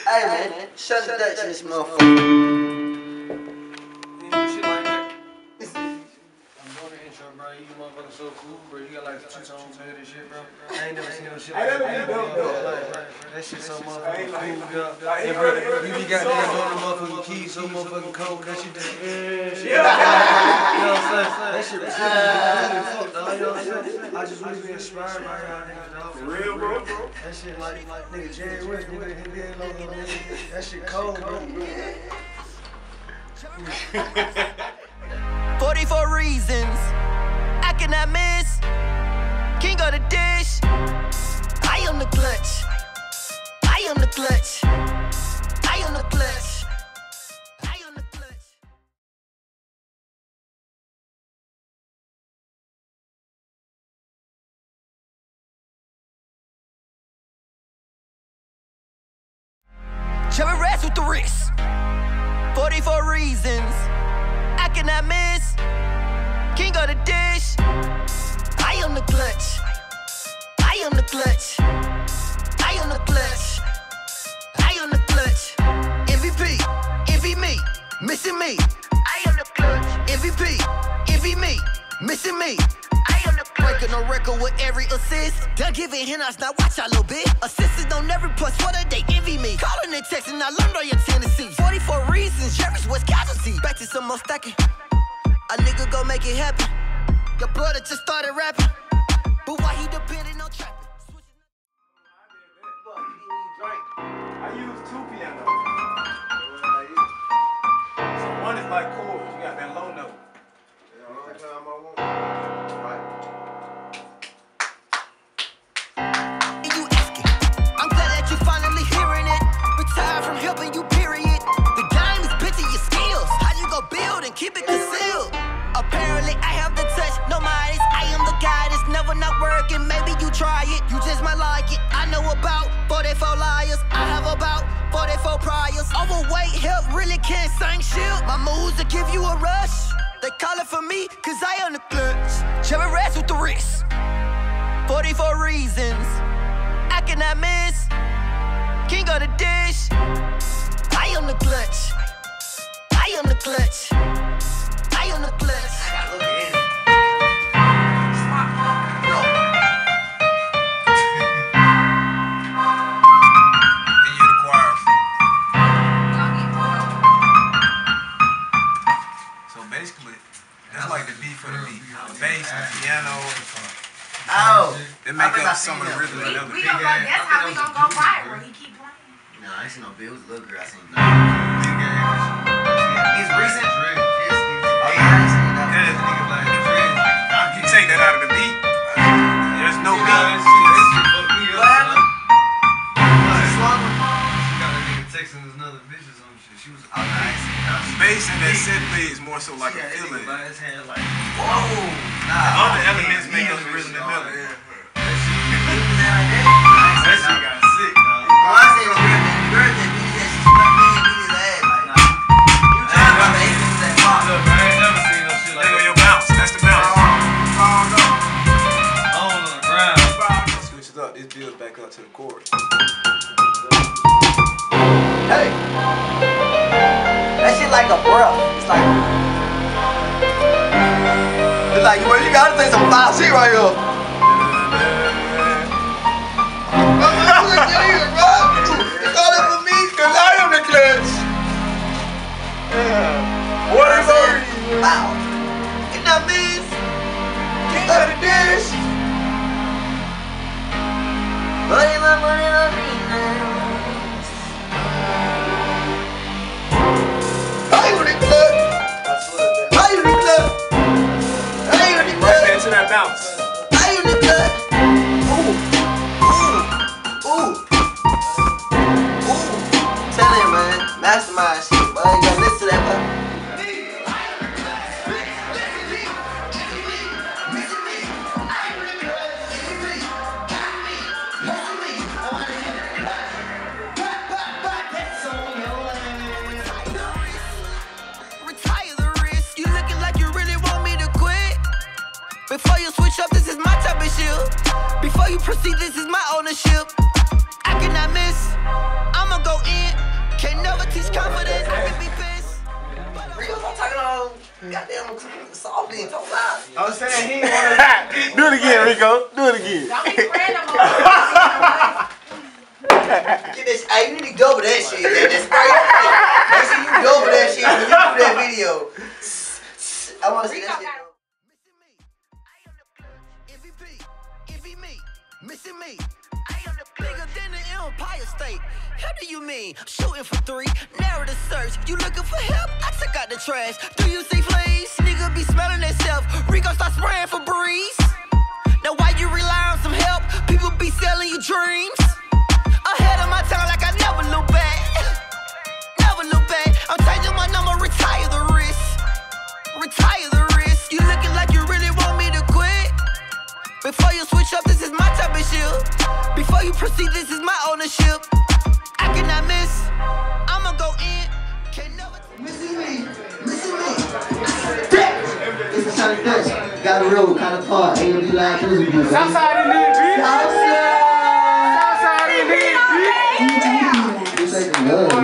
Hey man, shut the Dutch in this motherfucker. Bro, you motherfuckers so cool, bro. You got like 2 tones head and shit, bro. I ain't never seen no shit like that. That shit so motherfucking cool, dog. Hey, bro, you be got doing the motherfucking keys so motherfucking cold. That shit just, you know what I'm saying? That shit really fuck, dog. You know what I'm saying? I just really be inspired by y'all niggas, dog. For real, bro. That shit like nigga Jerry West, nigga NBA logo, nigga. That shit cold, bro. 44 reasons I cannot miss. King of the dish. I am the clutch. I am the clutch. I am the clutch. I am the clutch. Chevy rats with the wrist. 44 reasons I cannot miss. King of the dish. I am the clutch. I am the clutch. I am the clutch. I am the clutch. MVP, envy me, missing me. I am the clutch. MVP, envy me, missing me. I am the clutch. Breaking a record with every assist. Done giving handouts, now watch out a little bit. Assistants don't never plus what they envy me. Calling and texting, I learned all your tendencies. 44 reasons, Jerry's was casualty. Back to some more stacking. A nigga go make it happen. Your brother just started rapping, but why he depending on trapping? I use 2 pianos. So one is like chords. You got that low note. And you asking, I'm glad that you finally hearing it. Retired from helping you, period. The game is bitching your skills. How you go build and keep it concealed? Apparently I have the touch, no minus. I am the guy that's never not working. Maybe you try it, you just might like it. I know about 44 liars. I have about 44 priors. Overweight help really can't sing shit. My moves will give you a rush. They call it for me, cause I am the clutch. Chevy rats with the wrist. 44 reasons I cannot miss. King of the dish. I am the clutch. I am the clutch. I am the clutch. I gotta look at it. And you're the choir. So basically, that's like the beat for the beat. The bass, the piano. Oh, They make up some of the rhythm and other We people. gonna go, that's how we gonna go viral. He keep playing. no, I ain't seen no bill. It was a little girl. I seen no. It's recent. Oh yeah, I ain't seen that. You take that out of the beat, there's no beat. What happened? Oh, nice. Bass in that set play is more so like a feeling. Whoa. The Nah. other elements make up the rhythm and melody. That shit got sick, dog. Well, I say, well, girl, that beat that shit, like, man, beat his ass. Like, you trying to make it with that pop. Look, I ain't never seen no shit like There go that. your bounce. That's the bounce. On the ground. Switch it up. This builds back up to the chorus. Hey. That shit like a breath. It's like, well, you gotta say some 5C right here. You call it for me? Cause I am the clutch. What is it? Wow. And that means king of the dish. Money, my money, on me now. How you the club? How you the club? How you the club? Right into that bounce. How you the club? Ooh. Tell him, man. Mastermind shit, boy. You gotta listen to that, boy. Retire the wrist. You looking like you really want me to quit. Before you switch up, this is my championship. Before you proceed, this is my ownership. I cannot miss. I'ma go in. teach confidence, I can be pissed. Rico, I'm talking on goddamn softly and talk loud. I'm saying he ain't want to. Do it again, Rico. Do it again. Don't be random. Get this, hey, you need to double that shit. That's crazy. Make sure you double that shit when you do that video. I want to see that shit. Missing me. I am the bigger than the Empire State. How do you mean? Shooting for 3, narrow the search. You looking for help? I took out the trash. Do you see fleas? Nigga be smelling themselves. Rico start spraying for breeze. Now why you rely on some help? People be selling you dreams. Ahead of my time like I never look back. Never look back. I'm changing my number, retire the risk. Retire the risk. You looking like you really want me to quit. Before you switch up, this is my championship. Before you proceed, this is my ownership. I cannot miss. I'ma go in. Can't never. Missing me. This is Hashanni Dutxh. Got a real kind of part. Ain't gonna be lying to you. Southside in there, bitch. Southside. Southside in there, bitch. This ain't love.